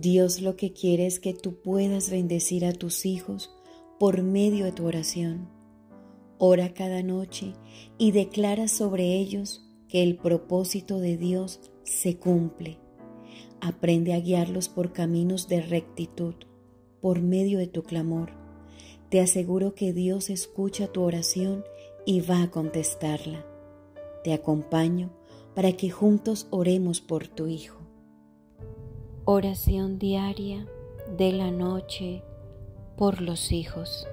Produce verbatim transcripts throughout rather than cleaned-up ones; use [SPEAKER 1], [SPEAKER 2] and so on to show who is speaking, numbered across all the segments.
[SPEAKER 1] Dios lo que quiere es que tú puedas bendecir a tus hijos por medio de tu oración. Ora cada noche y declara sobre ellos que el propósito de Dios se cumple. Aprende a guiarlos por caminos de rectitud por medio de tu clamor. Te aseguro que Dios escucha tu oración y va a contestarla. Te acompaño para que juntos oremos por tu hijo.
[SPEAKER 2] Oración diaria de la noche por los hijos.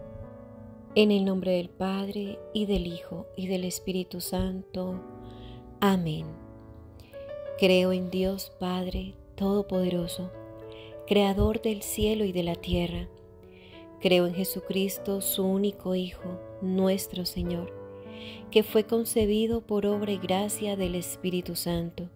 [SPEAKER 2] En el nombre del Padre, y del Hijo, y del Espíritu Santo. Amén. Creo en Dios Padre Todopoderoso, Creador del cielo y de la tierra. Creo en Jesucristo, su único Hijo, nuestro Señor, que fue concebido por obra y gracia del Espíritu Santo.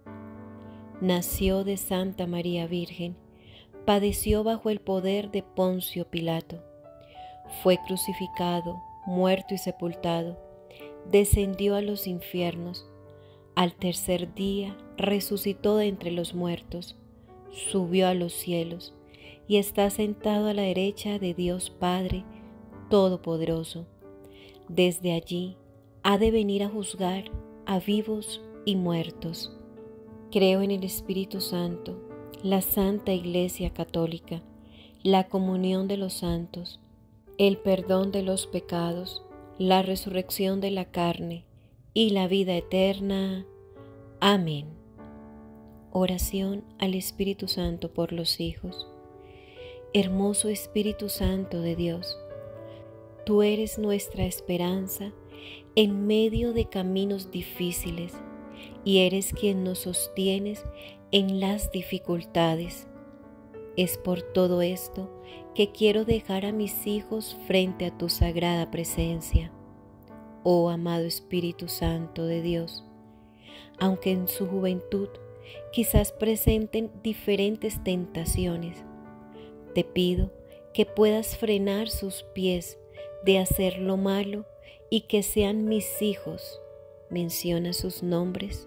[SPEAKER 2] Nació de Santa María Virgen, padeció bajo el poder de Poncio Pilato, fue crucificado, muerto y sepultado, descendió a los infiernos, al tercer día resucitó de entre los muertos, subió a los cielos y está sentado a la derecha de Dios Padre Todopoderoso. Desde allí ha de venir a juzgar a vivos y muertos. Creo en el Espíritu Santo, la Santa Iglesia Católica, la comunión de los santos, el perdón de los pecados, la resurrección de la carne y la vida eterna. Amén. Oración al Espíritu Santo por los hijos. Hermoso Espíritu Santo de Dios, tú eres nuestra esperanza en medio de caminos difíciles y eres quien nos sostienes en las dificultades. Es por todo esto que quiero dejar a mis hijos frente a tu sagrada presencia. Oh amado Espíritu Santo de Dios, aunque en su juventud quizás presenten diferentes tentaciones, te pido que puedas frenar sus pies de hacer lo malo y que sean mis hijos. Menciona sus nombres.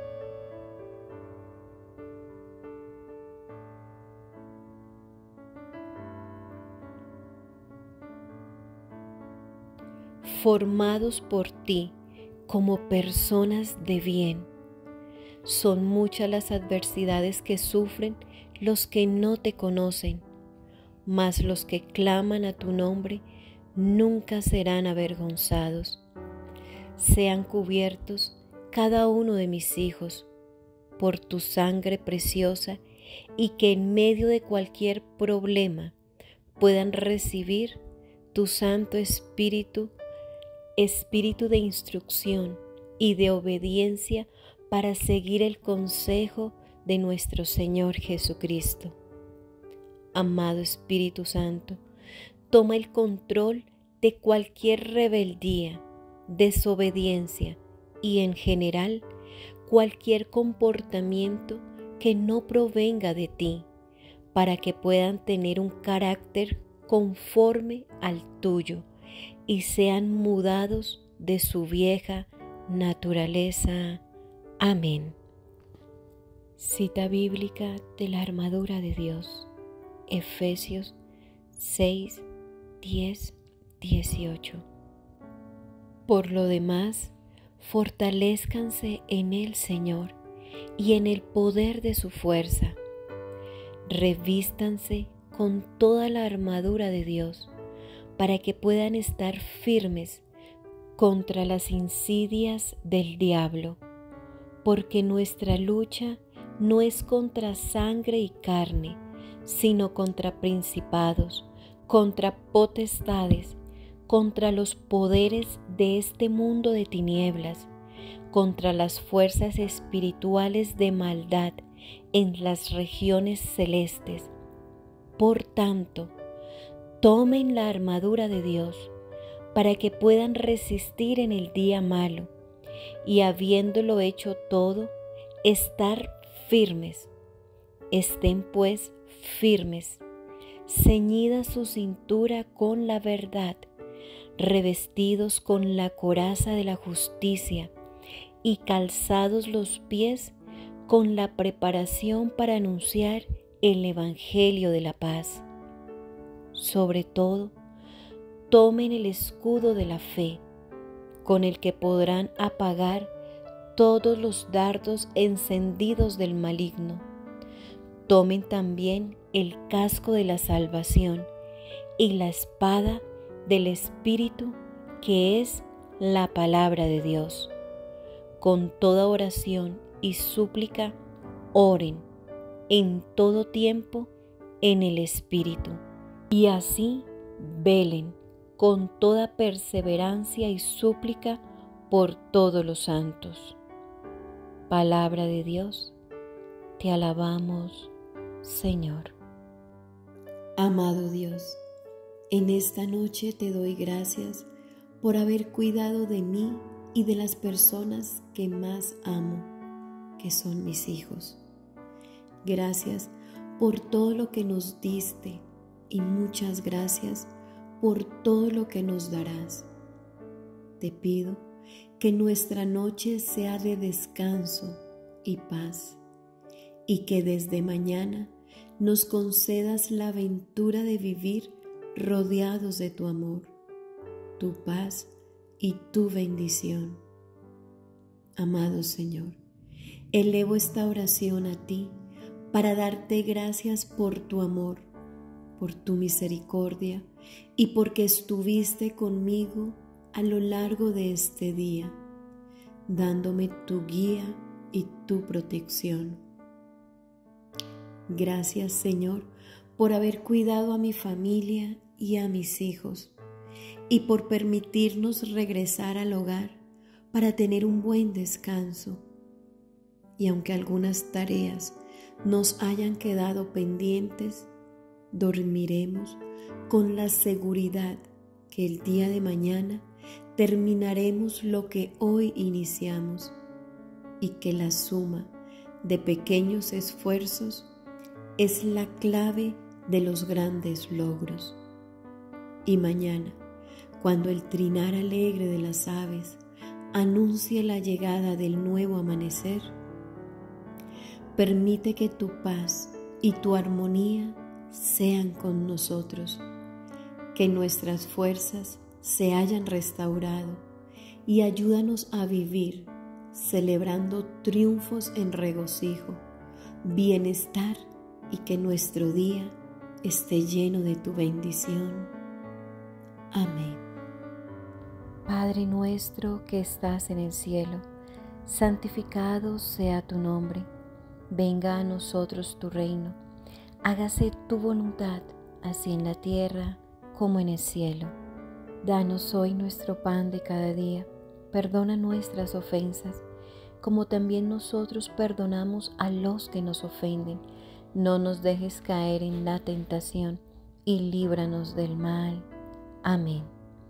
[SPEAKER 2] Formados por ti como personas de bien. Son muchas las adversidades que sufren los que no te conocen, mas los que claman a tu nombre nunca serán avergonzados. Sean cubiertos cada uno de mis hijos por tu sangre preciosa y que en medio de cualquier problema puedan recibir tu Santo Espíritu, Espíritu de instrucción y de obediencia para seguir el consejo de nuestro Señor Jesucristo. Amado Espíritu Santo, toma el control de cualquier rebeldía, desobediencia y en general cualquier comportamiento que no provenga de ti, para que puedan tener un carácter conforme al tuyo y sean mudados de su vieja naturaleza. Amén. Cita bíblica de la armadura de Dios. Efesios seis, diez, dieciocho. Por lo demás, fortalézcanse en el Señor y en el poder de su fuerza. Revístanse con toda la armadura de Dios para que puedan estar firmes contra las insidias del diablo, porque nuestra lucha no es contra sangre y carne, sino contra principados, contra potestades, contra los poderes de este mundo de tinieblas, contra las fuerzas espirituales de maldad en las regiones celestes. Por tanto, tomen la armadura de Dios para que puedan resistir en el día malo y, habiéndolo hecho todo, estar firmes. Estén pues firmes, ceñida su cintura con la verdad, revestidos con la coraza de la justicia y calzados los pies con la preparación para anunciar el Evangelio de la paz. Sobre todo, tomen el escudo de la fe, con el que podrán apagar todos los dardos encendidos del maligno. Tomen también el casco de la salvación y la espada del Espíritu, que es la palabra de Dios. Con toda oración y súplica, oren en todo tiempo en el Espíritu, y así velen con toda perseverancia y súplica por todos los santos. Palabra de Dios, te alabamos, Señor.
[SPEAKER 1] Amado Dios, en esta noche te doy gracias por haber cuidado de mí y de las personas que más amo, que son mis hijos. Gracias por todo lo que nos diste y muchas gracias por todo lo que nos darás. Te pido que nuestra noche sea de descanso y paz, y que desde mañana nos concedas la aventura de vivir rodeados de tu amor, tu paz y tu bendición. Amado Señor, elevo esta oración a ti para darte gracias por tu amor, por tu misericordia y porque estuviste conmigo a lo largo de este día, dándome tu guía y tu protección. Gracias, Señor, por haber cuidado a mi familia y a mis hijos, y por permitirnos regresar al hogar para tener un buen descanso. Y aunque algunas tareas nos hayan quedado pendientes, dormiremos con la seguridad que el día de mañana terminaremos lo que hoy iniciamos, y que la suma de pequeños esfuerzos es la clave de los grandes logros. Y mañana, cuando el trinar alegre de las aves anuncie la llegada del nuevo amanecer, permite que tu paz y tu armonía sean con nosotros, que nuestras fuerzas se hayan restaurado, y ayúdanos a vivir celebrando triunfos en regocijo, bienestar, y que nuestro día esté lleno de tu bendición. Amén.
[SPEAKER 2] Padre nuestro que estás en el cielo, santificado sea tu nombre. Venga a nosotros tu reino. Hágase tu voluntad, así en la tierra como en el cielo. Danos hoy nuestro pan de cada día. Perdona nuestras ofensas, como también nosotros perdonamos a los que nos ofenden. No nos dejes caer en la tentación, y líbranos del mal. Amén.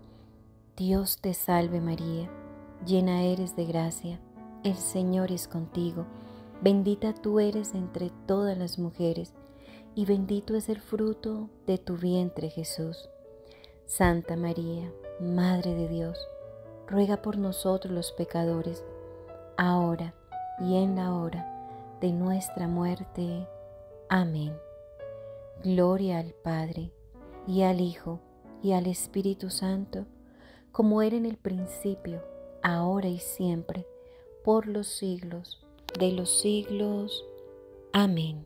[SPEAKER 2] Dios te salve María, llena eres de gracia, el Señor es contigo. Bendita tú eres entre todas las mujeres, y bendito es el fruto de tu vientre Jesús. Santa María, Madre de Dios, ruega por nosotros los pecadores, ahora y en la hora de nuestra muerte. Amén. Gloria al Padre, y al Hijo, y al Espíritu Santo, como era en el principio, ahora y siempre, por los siglos de los siglos. Amén.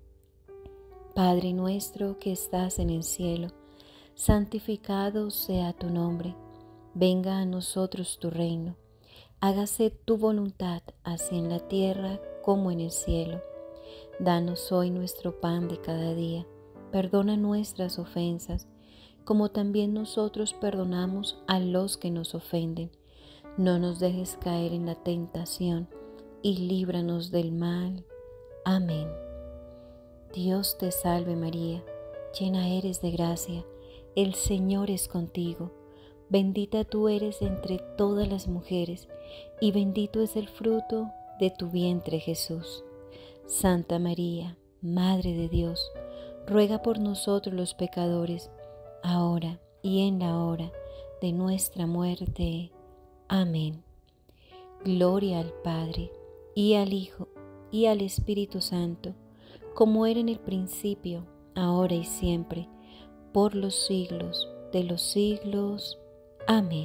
[SPEAKER 2] Padre nuestro que estás en el cielo, santificado sea tu nombre. Venga a nosotros tu reino. Hágase tu voluntad, así en la tierra como en el cielo. Danos hoy nuestro pan de cada día. Perdona nuestras ofensas, como también nosotros perdonamos a los que nos ofenden. No nos dejes caer en la tentación, y líbranos del mal. Amén. Dios te salve María, llena eres de gracia, el Señor es contigo. Bendita tú eres entre todas las mujeres, y bendito es el fruto de tu vientre Jesús. Santa María, Madre de Dios, ruega por nosotros los pecadores, ahora y en la hora de nuestra muerte. Amén. Gloria al Padre, y al Hijo, y al Espíritu Santo, como era en el principio, ahora y siempre, por los siglos de los siglos. Amén.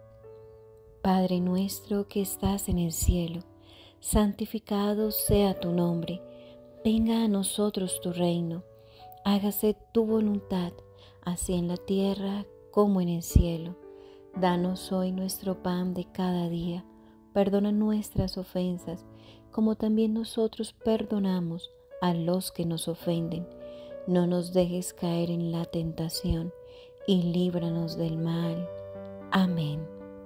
[SPEAKER 2] Padre nuestro que estás en el cielo, santificado sea tu nombre. Venga a nosotros tu reino. Hágase tu voluntad, así en la tierra como en el cielo. Danos hoy nuestro pan de cada día. Perdona nuestras ofensas, como también nosotros perdonamos a los que nos ofenden. No nos dejes caer en la tentación, y líbranos del mal. Amén.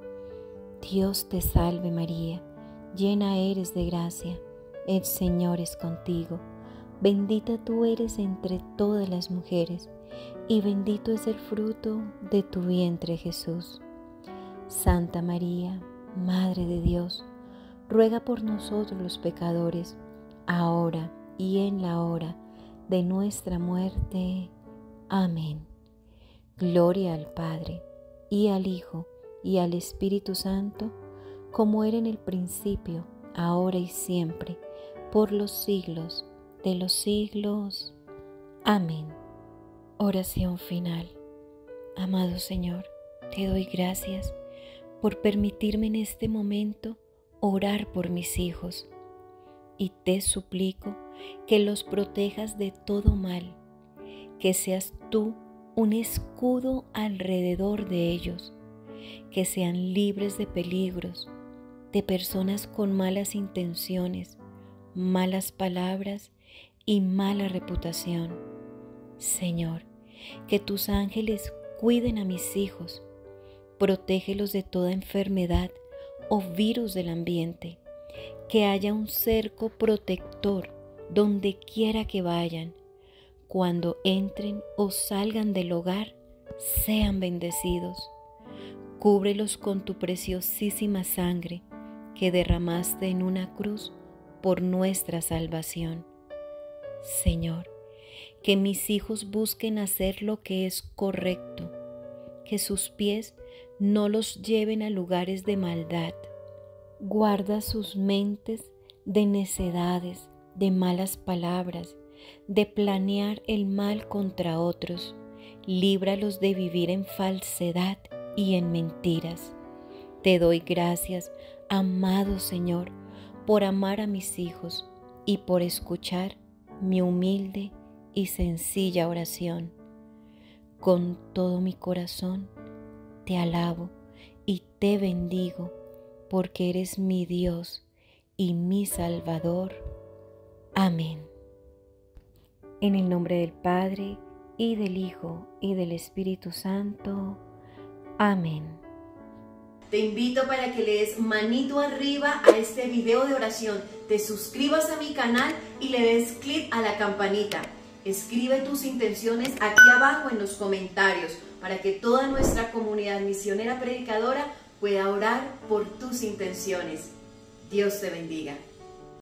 [SPEAKER 2] Dios te salve María, llena eres de gracia, el Señor es contigo. Bendita tú eres entre todas las mujeres, y bendito es el fruto de tu vientre Jesús. Santa María, Madre de Dios, ruega por nosotros los pecadores, ahora y en la hora de nuestra muerte. Amén. Gloria al Padre, y al Hijo, y al Espíritu Santo, como era en el principio, ahora y siempre, por los siglos de los siglos. Amén. Oración final. Amado Señor, te doy gracias por permitirme en este momento orar por mis hijos, y te suplico que los protejas de todo mal, que seas tú un escudo alrededor de ellos, que sean libres de peligros, de personas con malas intenciones, malas palabras y mala reputación. Señor, que tus ángeles cuiden a mis hijos, protégelos de toda enfermedad o virus del ambiente, que haya un cerco protector donde quiera que vayan. Cuando entren o salgan del hogar, sean bendecidos. Cúbrelos con tu preciosísima sangre que derramaste en una cruz por nuestra salvación. Señor, que mis hijos busquen hacer lo que es correcto, que sus pies no los lleven a lugares de maldad. Guarda sus mentes de necedades, de malas palabras, de planear el mal contra otros. Líbralos de vivir en falsedad y en mentiras. Te doy gracias, amado Señor, por amar a mis hijos y por escuchar mi humilde y sencilla oración. Con todo mi corazón te alabo y te bendigo, porque eres mi Dios y mi Salvador. Amén. En el nombre del Padre, y del Hijo, y del Espíritu Santo. Amén.
[SPEAKER 1] Te invito para que le des manito arriba a este video de oración, te suscribas a mi canal y le des clic a la campanita. Escribe tus intenciones aquí abajo en los comentarios para que toda nuestra comunidad misionera predicadora pueda orar por tus intenciones. Dios te bendiga.